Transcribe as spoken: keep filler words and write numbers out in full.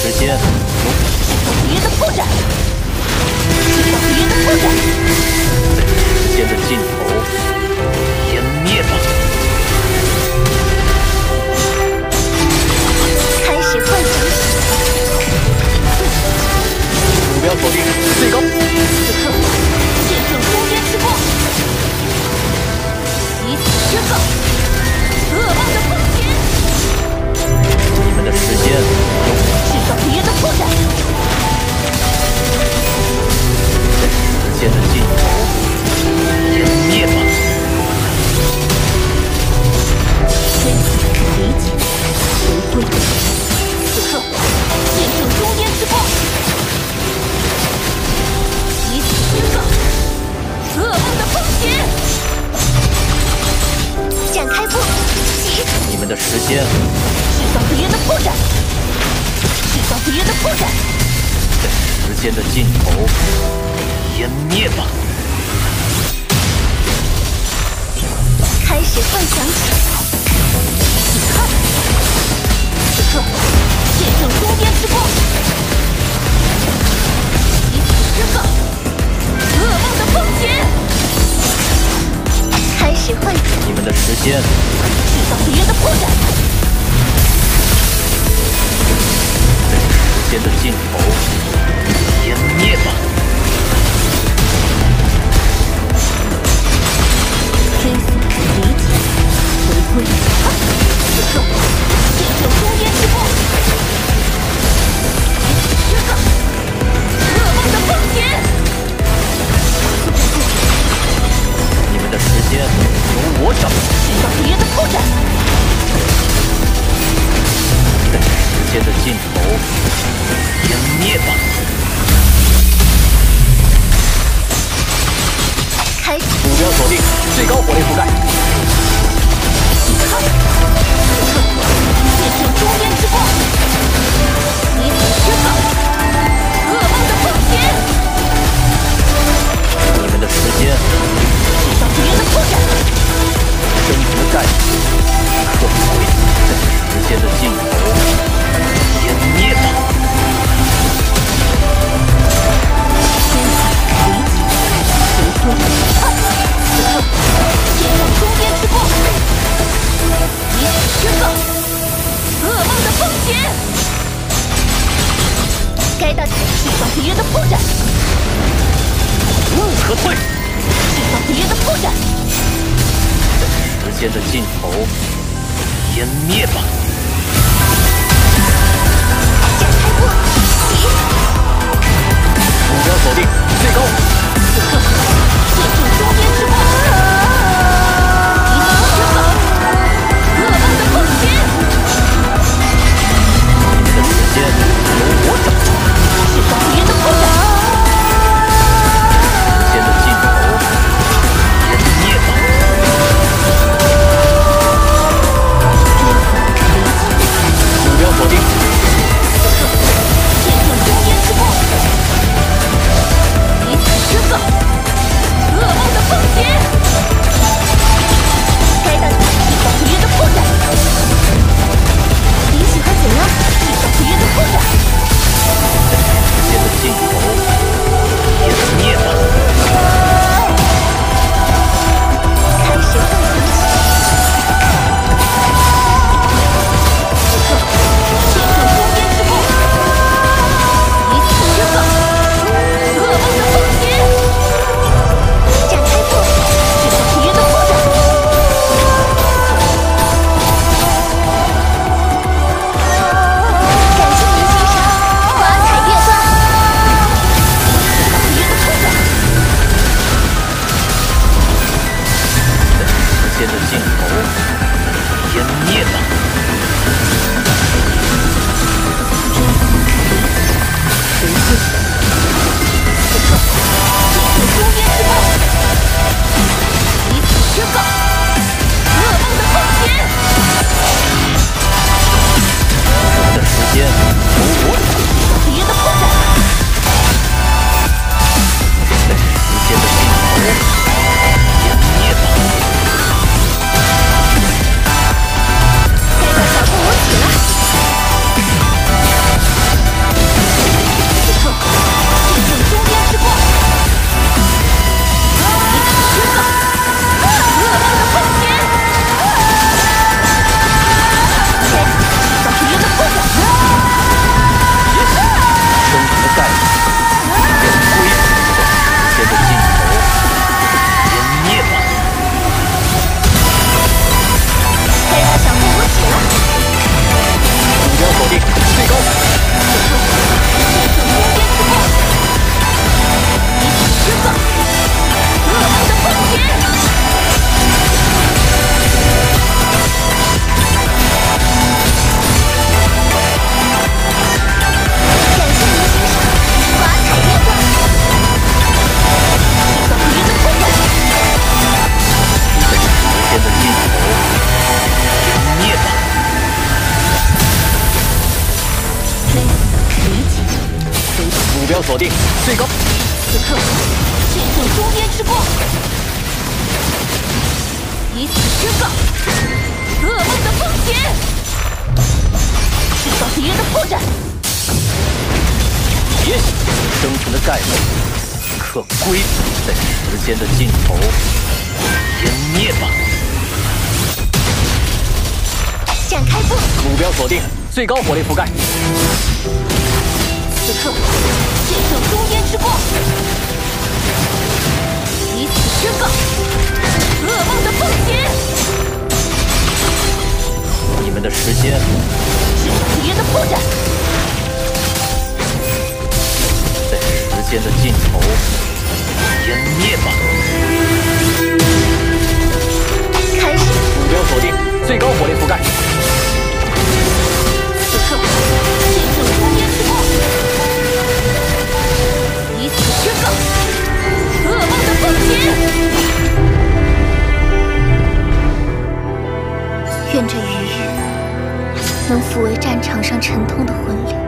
时间， 制造敌人的破绽，制造敌人的破绽， 在时间的尽头湮灭吧。 开始幻想起。 目标锁定最高。 此刻，见证中间之光，以此宣告噩梦的风险。 你们的时间， 制造敌人的破绽， 在时间的尽头湮灭吧。 真理解，回归。此刻，见证中间之光，以此宣告噩梦的风险。展开步，起！ 你们的时间， 制造敌人的破绽，制造敌人的破绽， 在时间的尽头湮灭吧。 开始幻想起。你看，此刻见证中间之光，以此宣告噩梦的风险。开始幻想。 你们的时间， 制造敌人的破绽， 在时间的尽头湮灭吧。 追随理解，回归。此刻见证中间之光，以此宣告噩梦的风险。 你们的时间由我掌握。 制造敌人的破绽， 在时间的尽头湮灭吧。 开始。 目标锁定最高火力覆盖。 你看，此刻见证中间之光，以此宣告噩梦的风险。 你们的时间， 制造敌人的破绽， 生存的战士，克服在时间的尽头湮灭吧。 天才理解，回归。此刻见证中间之光，以此宣告噩梦的风险。该到制造敌人的破绽， 无可退。 制造敌人的破绽， 时间的尽头湮灭吧。 展开步，起！ 目标锁定最高。 此刻见证中间之光，以此宣告噩梦的风险。 你们的时间由我掌握。 制造敌人的破绽， 时间的尽头湮灭吧。目标锁定。 此刻见证中间之光，以此宣告噩标锁定，最高。 此刻，见证中间之光，以此宣告噩梦的风险，制造敌人的破绽。 别想生存的盖帽，可归在时间的尽头湮灭吧。 展开步， 目标锁定，最高火力覆盖。 此刻，见证中间之光，以此宣告噩梦的风险。 你们的时间， 制造敌人的破绽。 在时间的尽头湮灭吧。 开始， 目标锁定，最高火力覆盖。 此刻，见证中间之光，以此宣告噩梦的风险。愿这余日能抚慰战场上沉痛的魂灵。